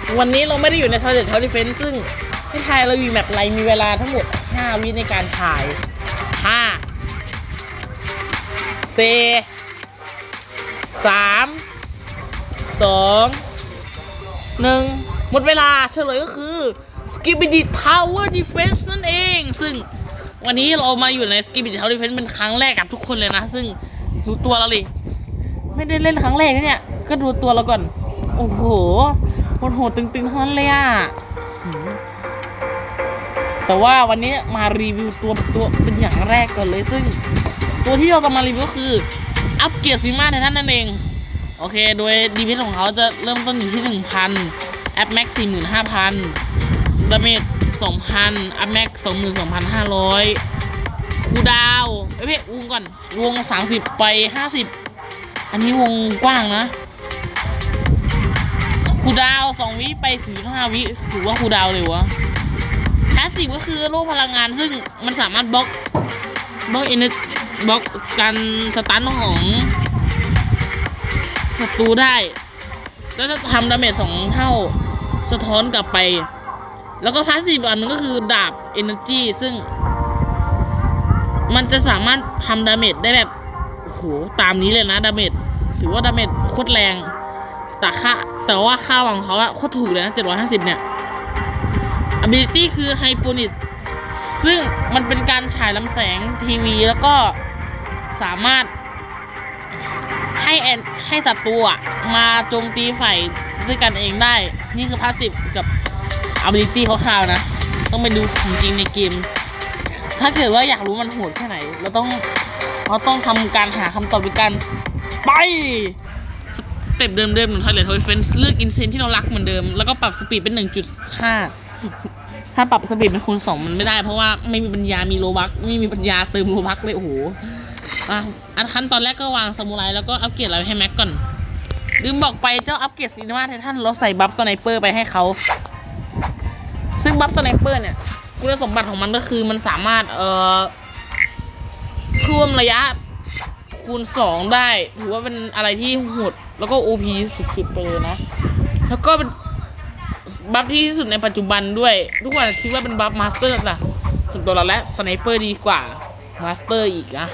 วันนี้เราไม่ได้อยู่ในToilet Tower Defense ซึ่งให้ทายเราอยู่แมปอะไรมีเวลาทั้งหมด5 วิในการถ่าย5 4 3 2 1หมดเวลาเฉลยก็คือ Skibidi Tower Defense นั่นเองซึ่งวันนี้เรามาอยู่ใน Skibidi Tower Defense เป็นครั้งแรกกับทุกคนเลยนะซึ่งดูตัวเราดิไม่ได้เล่นครั้งแรกนะเนี่ยก็ดูตัวเราก่อนโอ้โหโหดตึงๆทั้งนั้นเลยอ่ะแต่ว่าวันนี้มารีวิวตัวเป็นอย่างแรกก่อนเลยซึ่งตัวที่เราจะมารีวิวก็คืออัปเกรดซีมาในท่านนั่นเองโอเคโดยดีเพชของเขาจะเริ่มต้นอยู่ที่ 1,000 แอปแม็ก 45,000 ดาเมจ 2,000 อัพแม็ก 22,500 คูดาววงก่อนวง30ไป50อันนี้วงกว้างนะคูดาว2 วิไป45 วิถือว่าคูดาวเลยวะแพสซีฟก็คือโล่พลังงานซึ่งมันสามารถบล็อกการสตันของศัตรูได้แล้วจะทำดาเมจ2 เท่าสะท้อนกลับไปแล้วก็พาสซีฟอันนึงก็คือดาบ Energy ซึ่งมันจะสามารถทำดาเมจได้แบบโอ้โหตามนี้เลยนะดาเมจถือว่าดาเมจโคตรแรงแต่ว่าค่าของเขาอะโคตรถูกเลยนะ750เนี่ย Ability คือ Hyponic ซึ่งมันเป็นการฉายลำแสงทีวีแล้วก็สามารถให้ศัตรูอะมาโจมตีฝ่ายด้วยกันเองได้นี่คือ Passive กับ Ability คร่าวๆนะต้องไปดูของจริงในเกมถ้าเกิดว่าอยากรู้มันโหดแค่ไหนเราต้องทำการหาคำตอบด้วยกันไปสเต็ปเดิมๆของ Toilet Tower Defense เลือกอินเซนที่เรารักเหมือนเดิมแล้วก็ปรับสปีดเป็น 1.5 ถ้าปรับสปีดเป็นคูณ 2มันไม่ได้เพราะว่าไม่มีปัญญามีโลบัคไม่มีปัญญาเติมโลบัคเลยโอ้โหอันขั้นตอนแรกก็วางซามูไรแล้วก็อัปเกรดอะไรให้แม็กก่อนลืมบอกไปเจ้าอัปเกรดซีนีมาไททันเราใส่บัฟสไนเปอร์ไปให้เขาซึ่งบัฟสไนเปอร์เนี่ยคุณสมบัติของมันก็คือมันสามารถเพิ่มระยะคูณ 2ได้ถือว่าเป็นอะไรที่โหดแล้วก็ OP สุดๆไปเลยนะแล้วก็เป็นบัฟที่สุดในปัจจุบันด้วยทุกคนคิดว่าเป็นบัฟมาสเตอร์นะส่วนตัวเราและสไนเปอร์ดีกว่ามาสเตอร์อีกนะ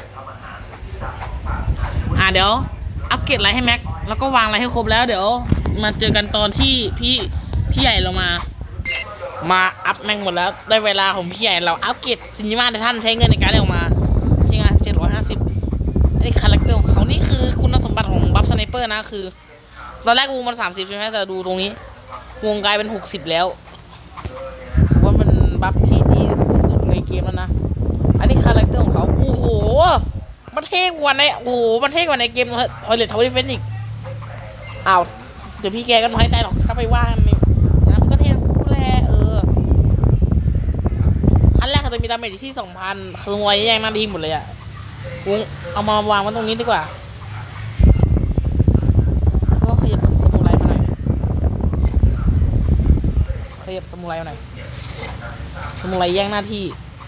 เดี๋ยวอัปเกรดอะไรให้แม็กแล้วก็วางอะไรให้ครบแล้วเดี๋ยวมาเจอกันตอนที่พี่ใหญ่เรามาอัพแม็กหมดแล้วได้เวลาของพี่ใหญ่เราอัปเกรดซินิมาในท่านใช้เงินในการได้ออกมาใช้งาน750ไอ้คาแรคเตอร์ของเขานี่คือคุณสมบัติของบัฟสไนเปอร์นะคือตอนแรกวงมัน30ใช่ไหมแต่ดูตรงนี้วงกลายเป็น60แล้วถือว่ามันบัฟที่ดีที่สุดในเกมแล้วนะอันนี้คาแรคเตอร์ของเขาโอ้โหมันเท่กว่าในเกมToilet Tower Defenseอีกเดี๋ยวพี่แกก็น้อยใจหรอกถ้าไปว่ามันก็เท่คู่แรกขั้นแรกเขาจะมีดาเมจที่ 2,000 คือไว้แย่งหน้าที่หมดเลยอะเอามาวางไว้ตรงนี้ดีกว่าก็ขยับสมุไรมาหน่อยสมุไรแย่งหน้าที่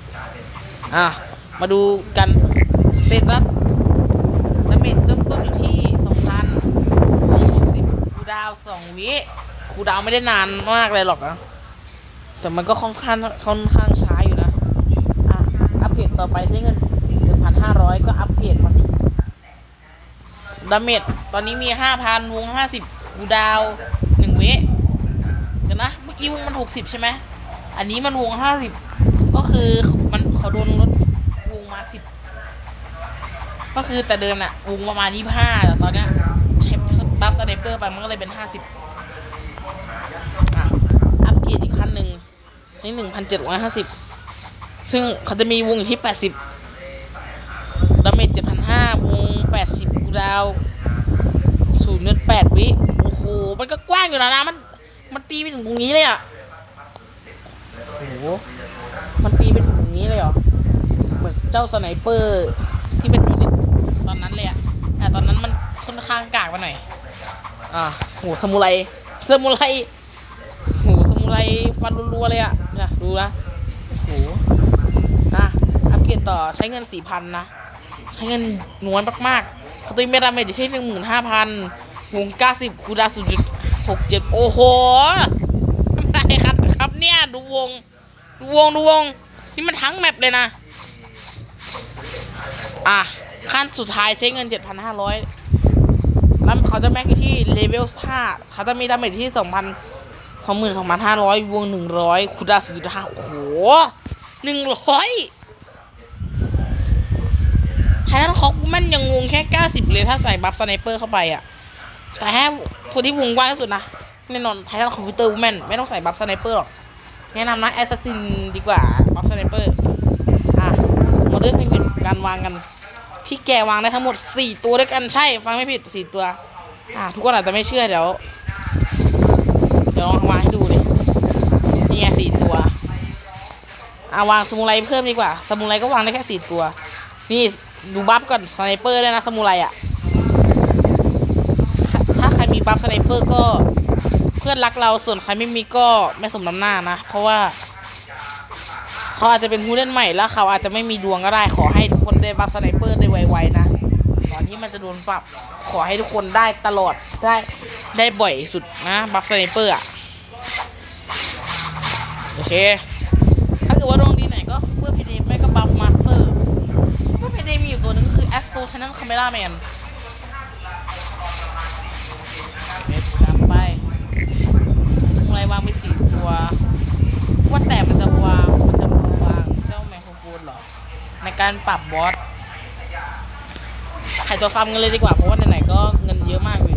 มาดูกันสเตตัสดาเมจเริ่มต้นอยู่ที่ 2,060 คูดาว 2 วิคูดาวไม่ได้นานมากเลยหรอกนะแต่มันก็ค่อนข้างช้าอยู่นะอัปเกรดต่อไปใช้เงิน 1,500 ก็อัปเกรดมาสิดาเมจตอนนี้มี 5,000 วง 50 คูดาว 1 วิเดี๋ยวนะเมื่อกี้วงมัน60ใช่ไหมอันนี้มันวง50ก็คือเขาโดนลดวงมา10ก็คือแต่เดิมน่ะวงประมาณ25แต่ตอนเนี้ยใช้บัฟสไนเปอร์ไปมันก็เลยเป็น50อัปเกรดอีกขั้นหนึ่งใน 1,750 ซึ่งเขาจะมีวงอยู่ที่80ดาเมจ 7,500 วง80คูดาว0.8 วิโอ้โหมันก็กว้างอยู่นะมันตีไปถึงตรงนี้เลยอ่ะโอ้โหมันตีไปถึงตรงนี้เลยเหรอเหมือนเจ้าสไนเปอร์ที่เป็นยูนิตตอนนั้นเลยอ่ะตอนนั้นมันค่อนข้างกากไปหน่อยโหสมุไรฟันรัวๆเลยอ่ะเนี่ยดูนะโหอัปเกรดต่อใช้เงิน 4,000 นะใช้เงินน้อยมากๆเขาตีเมดาเมจจะใช้ 15,000 วง90คูดาว0.67โอ้โหวงนี่มันทั้งแมปเลยนะขั้นสุดท้ายใช้เงิน 7,500 แล้วเขาจะแม็กอยู่ที่เลเวล 5เขาจะมีดาเมจที่ 22,500 วง 100 คูดา4.5 โอ้โห 100ไททันคอกแม่นยังวงแค่ 90 เลยถ้าใส่บัฟสไนเปอร์เข้าไปอ่ะแต่แค่คนที่วงกว้างที่สุดนะแน่นอนไททันคอมพิวเตอร์วูแมนไม่ต้องใส่บัฟสไนเปอร์หรอกแนะนำนะแอสซัสซินดีกว่าบัฟสไนเปอร์มาเลือกให้ผิดการวางกันพี่แกวางได้ทั้งหมด4ตัวด้วยกันใช่ฟังไม่ผิด4ตัวทุกคนอาจจะไม่เชื่อเดี๋ยวลองวางให้ดูเลยนี่ไง4ตัววางสมุไรเพิ่มดีกว่าสมุไรก็วางได้แค่4ตัวนี่ดูบัฟก่อนสไนเปอร์ด้วยนะสมุไรถ้าใครมีบัฟสไนเปอร์ก็เพื่อนรักเราส่วนใครไม่มีก็ไม่สมน้ำหน้านะเพราะว่าเขาอาจจะเป็นผู้เล่นใหม่แล้วเขาอาจจะไม่มีดวงก็ได้ขอให้ทุกคนได้บัฟสไนเปอร์ได้ไวๆนะก่อนที่มันจะโดนปรับขอให้ทุกคนได้ตลอดได้บ่อยสุดนะบัฟสไนเปอร์โอเคถ้าเกิดว่าดวงดีไหนก็ซูเปอร์พีเดไม่ก็บัฟมาสเตอร์ซูเปอร์พีเดมีอยู่ตัวนึงคือแอสโตรไททันคาเมล่าแมนตามไปซึ่งอะไรวางไป4ตัวว่าแต่มันจะวางเจ้าไมโครโฟนหรอในการปรับบอสขายตัวฟาร์มกันเลยดีกว่าเพราะว่าไหนๆก็เงินเยอะมากเลย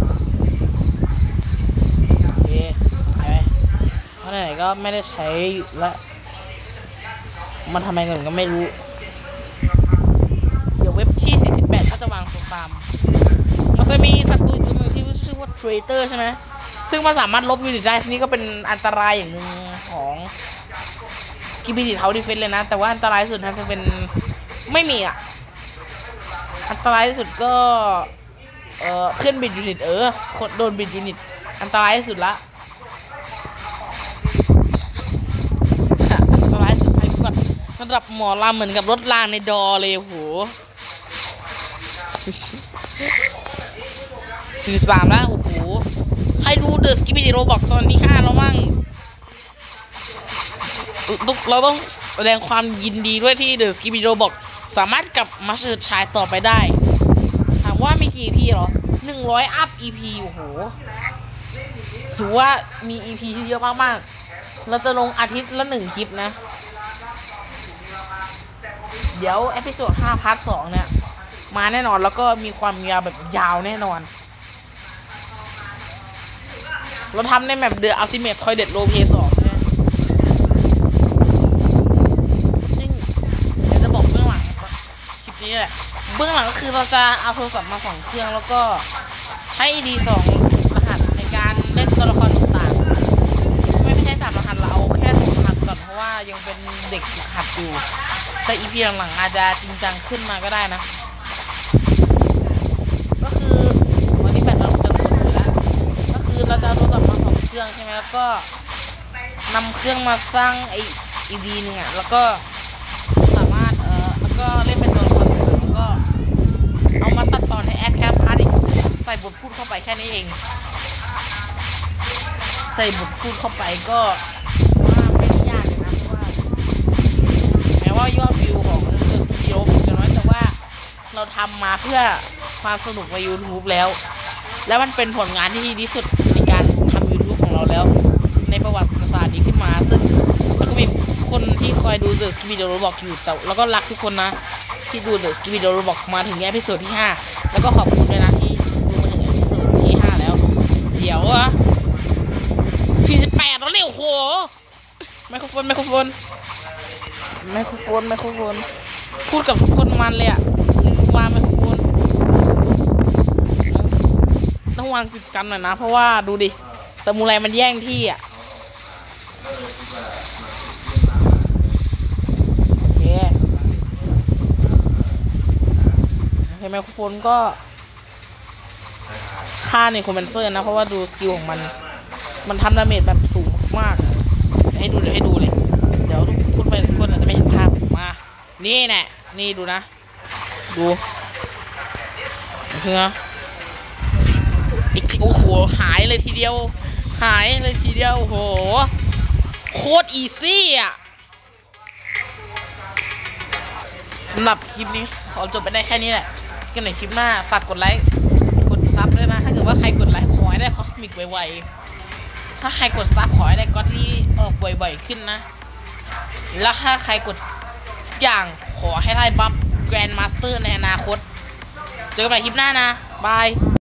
โอเคขายไปเพราะไหนๆก็ไม่ได้ใช้และมันทำไมเงินก็ไม่รู้เดี๋ยวเว็บที่48ก็จะวางตัวฟาร์มมันจะมีศัตรูตัวนึงที่ชื่อว่าเทรเตอร์ใช่ไหมซึ่งมันสามารถลบยูนิตได้ที่นี่ก็เป็นอันตรายอย่างหนึ่งของสกิปปี้ดีเทาดีเฟนเลยนะแต่ว่าอันตรายสุดน่าจะเป็นไม่มีอันตรายที่สุดก็เพื่อนบิดยูนิตคนโดนบิดยูนิตอันตรายที่สุดละอันตรายสุดไปก่อนระดับหมอลำเหมือนกับรถรางในดอเลยโห43แล้วโอ้โหใครดูเดอะสกิปปี้ดีโรบอกตอนที่5แล้วมั่งเราต้องแสดงความยินดีด้วยที่เดอะสกิปปี้ดีโรบอกสามารถกลับมาเชิดชายต่อไปได้ถามว่ามีกี่ EP หรอ100 อัพ EP โอ้โหถือว่ามี EP ที่เยอะมากๆเราจะลงอาทิตย์ละ1 คลิปนะเดี๋ยวเอพิโซด5 พาร์ท 2เนี่ยมาแน่นอนแล้วก็มีความยาวแบบยาวแน่นอนเราทำในแมป The Ultimate Toilet Roleplay 2เนี่ยซึ่งเดี๋ยวจะบอกเบื้องหลังคลิปนี้แหละเบื้องหลังก็คือเราจะเอาโทรศัพท์มา2 เครื่องแล้วก็ใช้ ID 2 รหัสในการเล่นตัวละครต่างๆไม่ใช่3 รหัสเราเอาแค่2 รหัสก่อนเพราะว่ายังเป็นเด็กหัดอยู่แต่ EP หลังๆอาจจะจริงจังขึ้นมาก็ได้นะก็คือวันนี้แบตเราจะหมดอยู่แล้วก็คือเราจะเอาโทรศัพท์มา2 เครื่องใช่ไหมแล้วก็นำเครื่องมาสร้างID หนึ่งแล้วก็สามารถแล้วก็เล่นเป็นตัวละครแล้วก็เอามาตัดต่อในแอปแคปคัทอีกใส่บทพูดเข้าไปแค่นี้เองใส่บทพูดเข้าไปก็ว่าไม่ได้ยากเลยนะเพราะว่าแม้ว่ายอดวิวของเดอะสกิปปี้ดีโรจะน้อยแต่ว่าเราทำมาเพื่อความสนุกใน YouTube แล้วมันเป็นผลงานที่ดีที่สุดในการทำ YouTube ของเราแล้วในประวัติศาสตร์นี้ขึ้นมาซึ่งแล้วก็มีคนที่คอยดู The Skippy The Roblox อยู่แต่แล้วก็รักทุกคนนะที่ดู The Skippy The Roblox มาถึงเอพิโซดที่5แล้วก็ขอบคุณด้วยนะที่ดูมาถึงเอพิโซดที่5แล้วเดี๋ยว48แล้วเนี่ยโอ้โหไมโครโฟนพูดกับทุกคนมันเลยลืมวางไมโครโฟนต้องวางติดกันหน่อยนะเพราะว่าดูดิสมุไรมันแย่งที่โอเคไมโครโฟนก็ค่าในคอมเพนเซอร์นะเพราะว่าดูสกิลของมันทำดาเมจแบบสูงมากให้ดูเลยเดี๋ยวทุกคนอาจจะไม่เห็นภาพมานี่แน่นี่ดูนะดูเพื่อโอ้โหหายเลยทีเดียวโอ้โหโคโคตรอีซี่อ่ะสำหรับคลิปนี้ขอจบไปได้แค่นี้แหละกันในคลิปหน้าฝากกดไลค์กดซับด้วยนะถ้าเกิดว่าใครกดไลค์ขอให้ได้คอสมิกไวๆถ้าใครกดซับขอให้ได้ก็อดลี่ออกบ่อยๆขึ้นนะแล้วถ้าใครกดอย่างขอให้ได้บัฟแกรนด์มาสเตอร์ในอนาคตเจอกันใหม่คลิปหน้านะบาย